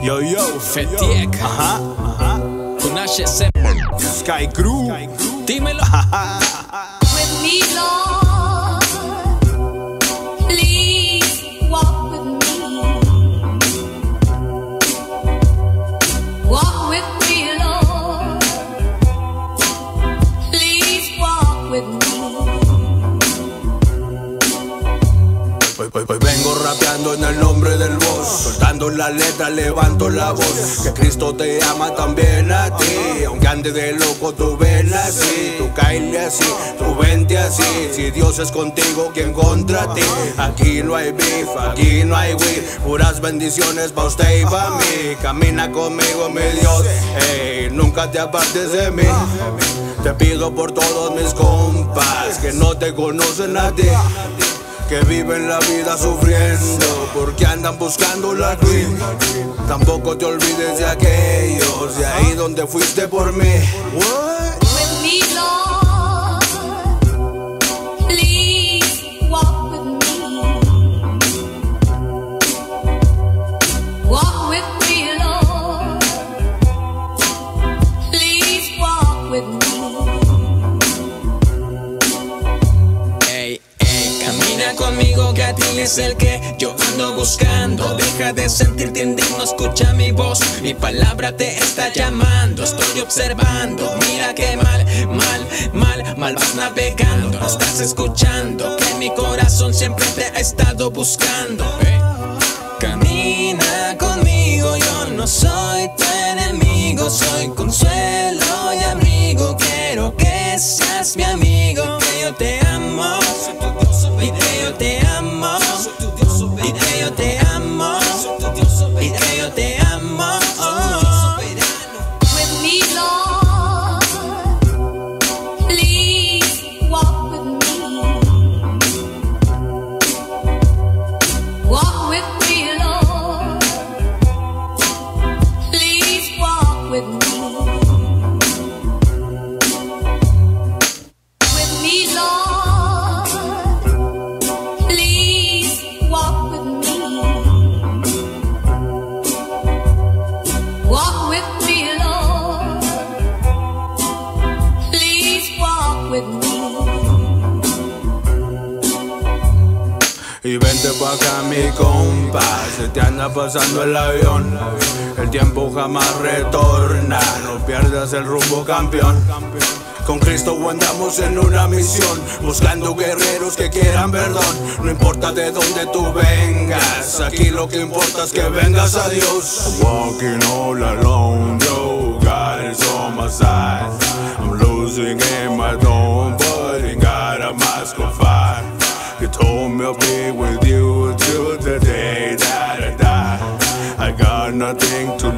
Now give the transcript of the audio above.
Yo, yo, Fetiekc, ajá, con Achece, SKYKRW, dímelo. With me, Lord, please walk with me. Walk with me, Lord, please walk with me. Hoy vengo rapeando en el nombre del voz, soltando la letra, levanto la voz. Que Cristo te ama también a ti, aunque ande de loco tú ven así. Tú caile así, tú vente así. Si Dios es contigo, ¿quién contra ti? Aquí no hay beef, aquí no hay weed, puras bendiciones pa' usted y pa' mí. Camina conmigo mi Dios, ey, nunca te apartes de mí. Te pido por todos mis compas que no te conocen a ti, que viven la vida sufriendo porque andan buscando la green. Tampoco te olvides de aquellos, de ahí donde fuiste por mí. With me, Lord, please walk with me. Walk with me, Lord, please walk with me. Camina conmigo, que a ti es el que yo ando buscando. Deja de sentirte indigno, escucha mi voz, mi palabra te está llamando. Estoy observando, mira que mal vas navegando. No estás escuchando que mi corazón siempre te ha estado buscando. Camina conmigo, yo no soy tu enemigo, soy consuelo y abrigo. Quiero que seas mi amigo, que yo te amo, y que yo te amo, y que yo te amo, y que yo te amo. With me, Lord, please walk with me. Walk with me, Lord, please walk with me. With me, Lord, please walk with me. Walk with me, Lord, please walk with me. Y vente pa' acá mi compa, se te anda pasando el avión. El tiempo jamás retorna, no pierdas el rumbo, campeón. Con Cristo andamos en una misión, buscando guerreros que quieran perdón. No importa de dónde tú vengas, aquí lo que importa es que vengas a Dios. I'm walking all alone, yo, God is on my side. I'm losing in my throne, but in God I must confide. You told me I'll be with you till the day that I die. I got nothing to